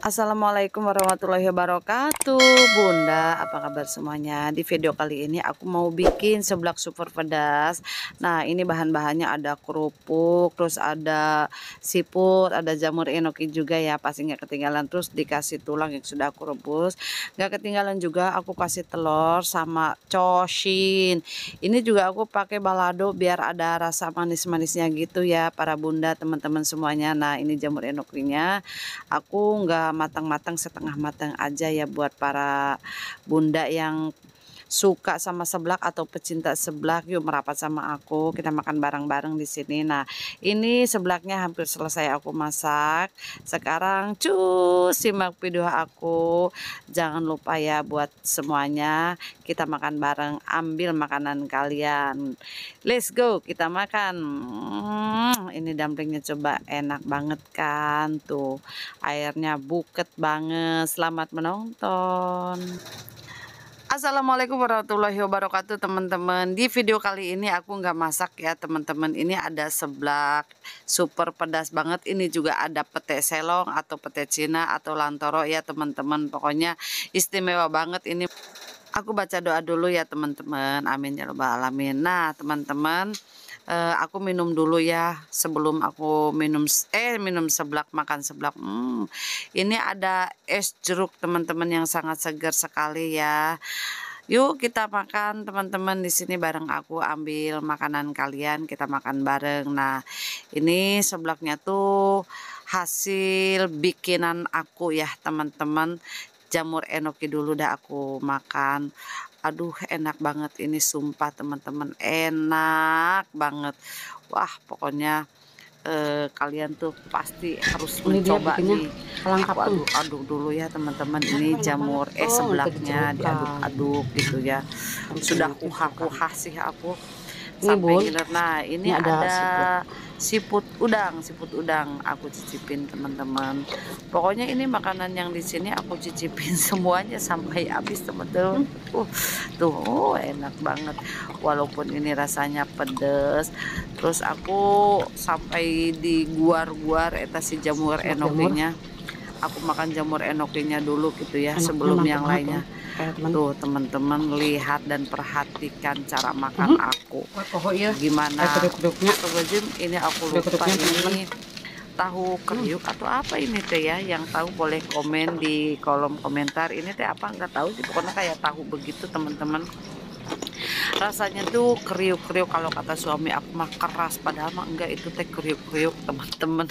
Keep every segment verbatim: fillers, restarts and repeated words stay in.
Assalamualaikum warahmatullahi wabarakatuh. Bunda, apa kabar semuanya? Di video kali ini aku mau bikin seblak super pedas. Nah, ini bahan-bahannya ada kerupuk, terus ada siput, ada jamur enoki juga ya, pasti nggak ketinggalan. Terus dikasih tulang yang sudah aku rebus. Nggak ketinggalan juga aku kasih telur sama coshin. Ini juga aku pakai balado biar ada rasa manis-manisnya gitu ya, para bunda, teman-teman semuanya. Nah, ini jamur enokinya aku nggak matang-matang, setengah matang aja ya, buat para bunda yang suka sama seblak atau pecinta seblak. Yuk merapat sama aku, kita makan bareng-bareng di sini. Nah, ini seblaknya hampir selesai aku masak. Sekarang cus simak video aku. Jangan lupa ya buat semuanya, kita makan bareng, ambil makanan kalian. Let's go, kita makan. Hmm, ini dumplingnya coba, enak banget kan tuh. Airnya buket banget. Selamat menonton. Assalamualaikum warahmatullahi wabarakatuh, teman-teman. Di video kali ini aku nggak masak ya, teman-teman. Ini ada seblak super pedas banget. Ini juga ada pete selong atau pete Cina atau lantoro ya, teman-teman. Pokoknya istimewa banget ini. Aku baca doa dulu ya, teman-teman. Amin ya rabbal alamin. Nah, teman-teman, Uh, aku minum dulu ya sebelum aku minum eh minum seblak, makan seblak. Hmm, ini ada es jeruk, teman-teman, yang sangat segar sekali ya. Yuk kita makan, teman-teman, di sini bareng aku, ambil makanan kalian, kita makan bareng. Nah, ini seblaknya tuh hasil bikinan aku ya, teman-teman. Jamur enoki dulu dah aku makan. Aduh, enak banget ini, sumpah teman-teman, enak banget. Wah, pokoknya eh, kalian tuh pasti harus Ini dia mencoba bikinnya nih. lengkap Aku tuh. aduk-aduk dulu ya, teman-teman. Ini jamur eh Oh, seblaknya diaduk-aduk gitu ya. Sudah kuha-kuha sih aku ini sampai bun, ngiler. Nah, ini, ini ada ada siput. siput udang, siput udang aku cicipin, teman-teman. Pokoknya ini makanan yang di sini aku cicipin semuanya sampai habis, teman-teman. Uh, tuh, oh, enak banget. Walaupun ini rasanya pedes, terus aku sampai di guar-guar eta si jamur enokinya. Aku makan jamur enokinya dulu gitu ya, Enaknya sebelum mantap yang banget lainnya. teman. Tuh, teman-teman, lihat dan perhatikan cara makan aku gimana. Astagfirullahaladzim, ini aku lupa ini tahu kriuk atau apa ini teh ya. Yang tahu boleh komen di kolom komentar. Ini teh apa, nggak tahu sih, pokoknya kayak tahu begitu, teman-teman. Rasanya tuh kriuk-kriuk, kalau kata suami aku mah keras, padahal mah enggak, itu teh kriuk-kriuk, teman-teman.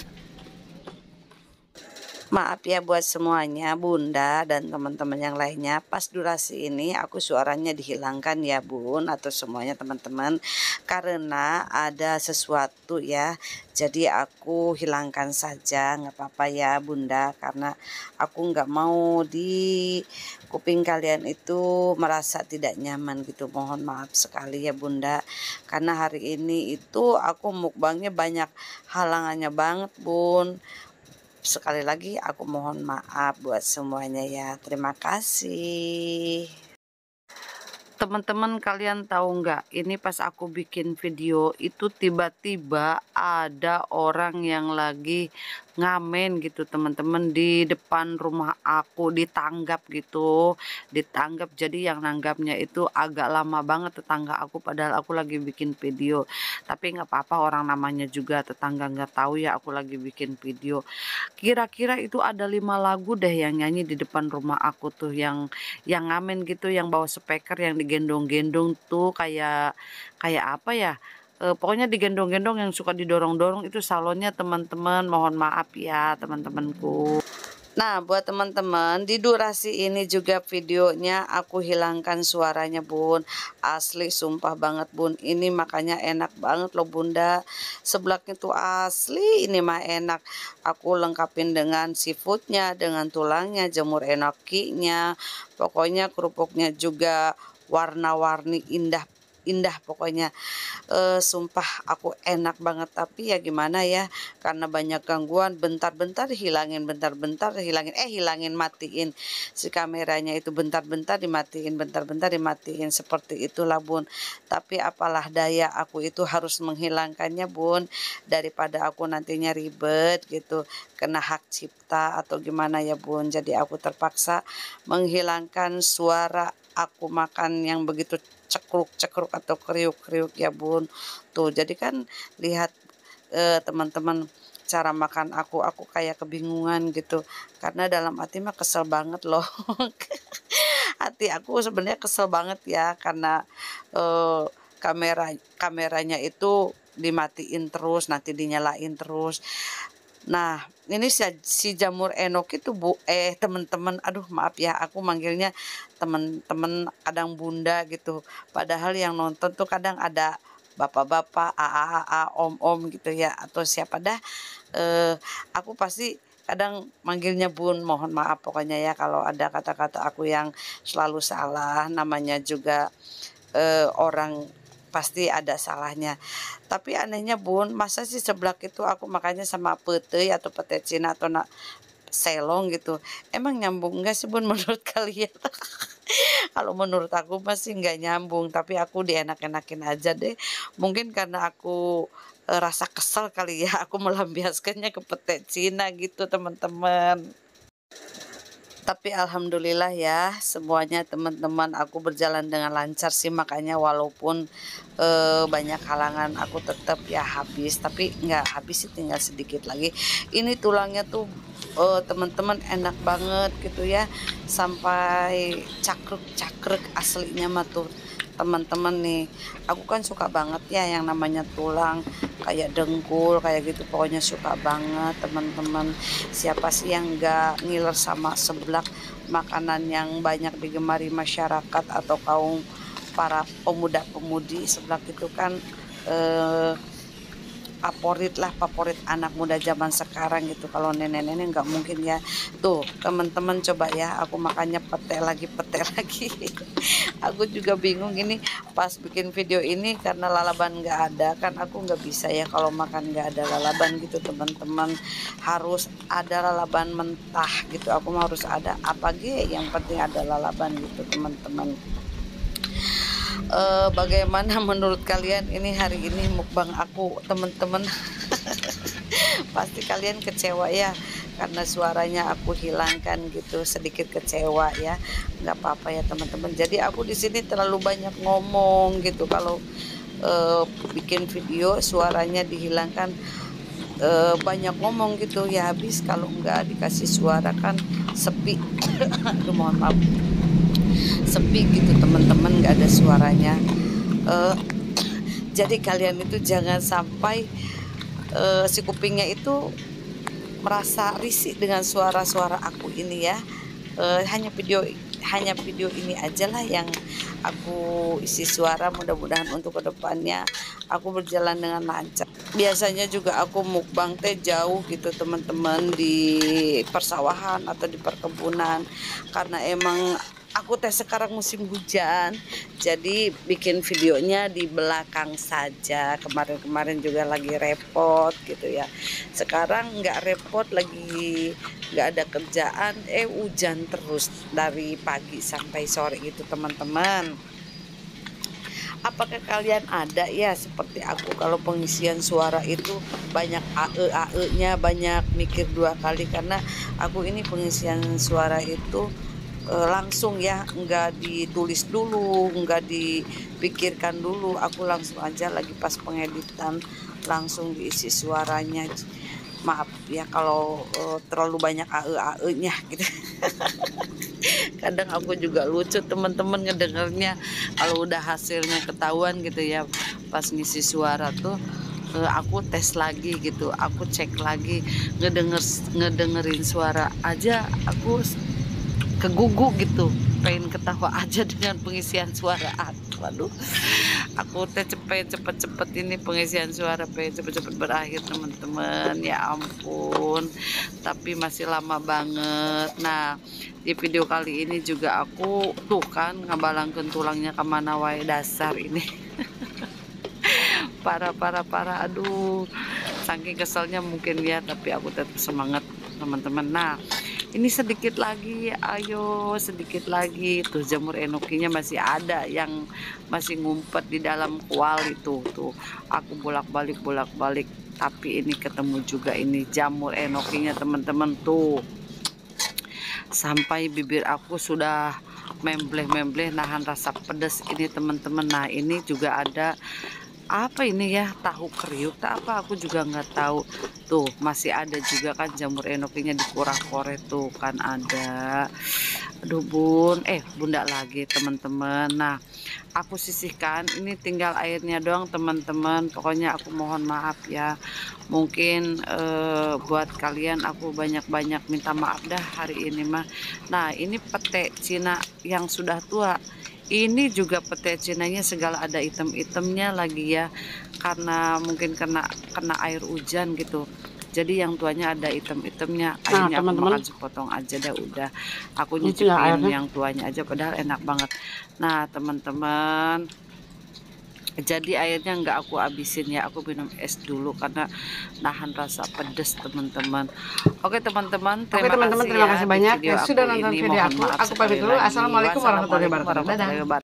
Maaf ya buat semuanya, bunda dan teman-teman yang lainnya. Pas durasi ini aku suaranya dihilangkan ya, bun, atau semuanya, teman-teman, karena ada sesuatu ya. Jadi aku hilangkan saja, nggak apa-apa ya bunda, karena aku nggak mau di kuping kalian itu merasa tidak nyaman gitu. Mohon maaf sekali ya bunda, karena hari ini itu aku mukbangnya banyak halangannya banget, bun. Sekali lagi aku mohon maaf buat semuanya ya. Terima kasih. Teman-teman, kalian tahu nggak, ini pas aku bikin video itu tiba-tiba ada orang yang lagi ngamen gitu, teman-teman, di depan rumah aku, ditanggap gitu, ditanggap. Jadi yang nanggapnya itu agak lama banget, tetangga aku, padahal aku lagi bikin video. Tapi nggak apa-apa, orang namanya juga tetangga, nggak tahu ya aku lagi bikin video. Kira-kira itu ada lima lagu deh yang nyanyi di depan rumah aku tuh, yang yang ngamen gitu, yang bawa speaker, yang digendong-gendong tuh, kayak kayak apa ya, e, pokoknya digendong-gendong, yang suka didorong-dorong, itu salonnya, teman-teman. Mohon maaf ya, teman-temanku. Nah, buat teman-teman, di durasi ini juga videonya aku hilangkan suaranya, bun. Asli, sumpah banget, bun. Ini makanya enak banget loh, bunda. Seblaknya tuh asli, ini mah enak. Aku lengkapin dengan seafoodnya, dengan tulangnya, jamur enokinya. Pokoknya kerupuknya juga warna-warni indah indah pokoknya. Eh, sumpah aku enak banget, tapi ya gimana ya, karena banyak gangguan, bentar-bentar hilangin, bentar-bentar hilangin, eh hilangin matiin si kameranya itu, bentar-bentar dimatiin, bentar-bentar dimatiin, seperti itulah Bun. Tapi apalah daya, aku itu harus menghilangkannya Bun, daripada aku nantinya ribet gitu, kena hak cipta atau gimana ya Bun. Jadi aku terpaksa menghilangkan suara aku makan yang begitu cekruk-cekruk atau kriuk-kriuk ya Bun. Tuh, jadi kan lihat eh, teman-teman cara makan aku, aku kayak kebingungan gitu. Karena dalam hati mah kesel banget loh. Hati aku sebenarnya kesel banget ya karena eh, kamera kameranya itu dimatiin terus, nanti dinyalain terus. Nah, ini si, si jamur enok itu Bu, eh teman-teman, aduh maaf ya, aku manggilnya teman-teman kadang bunda gitu. Padahal yang nonton tuh kadang ada bapak-bapak, a a a, om-om gitu ya, atau siapa dah. Eh, aku pasti kadang manggilnya Bun, mohon maaf pokoknya ya kalau ada kata-kata aku yang selalu salah, namanya juga eh, orang pasti ada salahnya. Tapi anehnya Bun, masa sih seblak itu aku makannya sama pete atau pete Cina atau nak selong gitu. Emang nyambung enggak sih Bun menurut kalian? Kalau menurut aku masih nggak nyambung, tapi aku dienak-enakin aja deh. Mungkin karena aku eh, rasa kesel kali ya, aku melampiaskannya ke pete Cina gitu teman-teman. Tapi alhamdulillah ya semuanya teman-teman, aku berjalan dengan lancar sih, makanya walaupun eh, banyak halangan aku tetap ya habis, tapi nggak habis sih, tinggal sedikit lagi. Ini tulangnya tuh eh, teman-teman enak banget gitu ya, sampai cakruk-cakruk aslinya mah tuh teman-teman nih. Aku kan suka banget ya yang namanya tulang, kayak dengkul kayak gitu, pokoknya suka banget teman-teman. Siapa sih yang nggak ngiler sama seblak, makanan yang banyak digemari masyarakat atau kaum para pemuda-pemudi. Seblak itu kan eh, favorit lah, favorit anak muda zaman sekarang gitu. Kalau nenek-nenek nggak mungkin ya. Tuh teman-teman coba ya, aku makannya pete lagi, pete lagi. Aku juga bingung ini pas bikin video ini, karena lalaban nggak ada kan, aku nggak bisa ya kalau makan nggak ada lalaban gitu teman-teman. Harus ada lalaban mentah gitu, aku mau harus ada apa ge, yang penting ada lalaban gitu teman-teman. Eh, bagaimana menurut kalian ini hari ini mukbang aku teman-teman? Pasti kalian kecewa ya karena suaranya aku hilangkan gitu, sedikit kecewa ya. Nggak apa-apa ya teman-teman, jadi aku di sini terlalu banyak ngomong gitu. Kalau eh, bikin video suaranya dihilangkan, eh, banyak ngomong gitu ya, habis kalau nggak dikasih suara kan sepi. Aduh, mohon maaf, sepi gitu teman-teman, nggak ada suaranya. Eh, jadi kalian itu jangan sampai eh, si kupingnya itu merasa risih dengan suara-suara aku ini ya. Eh, hanya video hanya video ini aja lah yang aku isi suara. Mudah-mudahan untuk kedepannya aku berjalan dengan lancar. Biasanya juga aku mukbang teh jauh gitu teman-teman, di persawahan atau di perkebunan, karena emang aku teh sekarang musim hujan, jadi bikin videonya di belakang saja. Kemarin-kemarin juga lagi repot gitu ya, sekarang nggak repot lagi, nggak ada kerjaan, eh hujan terus dari pagi sampai sore gitu teman-teman. Apakah kalian ada ya seperti aku, kalau pengisian suara itu banyak ae ae nya, banyak mikir dua kali, karena aku ini pengisian suara itu e, langsung ya, enggak ditulis dulu, enggak dipikirkan dulu, aku langsung aja lagi pas pengeditan langsung diisi suaranya. Maaf ya kalau e, terlalu banyak ae ae nya gitu. Kadang aku juga lucu teman-teman ngedengernya, kalau udah hasilnya ketahuan gitu ya, pas ngisi suara tuh eh, aku tes lagi gitu, aku cek lagi, ngedenger ngedengerin suara aja aku kegugu gitu, pengen ketawa aja dengan pengisian suara. Waduh, aku teh cepet cepet cepet ini pengisian suara, pengen cepet cepet berakhir teman-teman, ya ampun, tapi masih lama banget. Nah, di video kali ini juga aku tuh kan ngabalangkeun tulangnya kemana wae, dasar ini. Parah parah parah, aduh, saking keselnya mungkin ya, tapi aku tetap semangat teman-teman. Nah, ini sedikit lagi, ayo sedikit lagi. Tuh jamur enokinya masih ada yang masih ngumpet di dalam kuali tuh. Tuh, aku bolak-balik bolak-balik, tapi ini ketemu juga ini jamur enokinya teman-teman tuh. Sampai bibir aku sudah membleh-membleh nahan rasa pedas ini teman-teman. Nah, ini juga ada apa ini ya, tahu kriuk tak apa, aku juga nggak tahu. Tuh masih ada juga kan jamur enokinya di kore tuh kan ada. Aduh bun eh bunda lagi teman-teman. Nah, aku sisihkan, ini tinggal airnya doang teman-teman. Pokoknya aku mohon maaf ya, mungkin eh, buat kalian aku banyak-banyak minta maaf dah hari ini mah. Nah, ini pete Cina yang sudah tua. Ini juga pete cinanya segala ada item-itemnya lagi ya, karena mungkin kena kena air hujan gitu. Jadi yang tuanya ada item-itemnya. Nah, Akhirnya aku teman-teman, makan sepotong aja dah udah. Aku itu ya nyicipin airnya. yang tuanya aja padahal enak banget. Nah, teman-teman, jadi airnya nggak aku habisin ya, aku minum es dulu karena nahan rasa pedes teman-teman. Oke teman-teman, Oke terima teman-teman, kasih terima ya kasih di banyak video yang aku sudah nonton ini. video Mohon aku. maaf Aku pamit sekali dulu. lagi. Assalamualaikum warahmatullahi Wassalamualaikum wabarakatuh. warahmatullahi Dadah. wabarakatuh.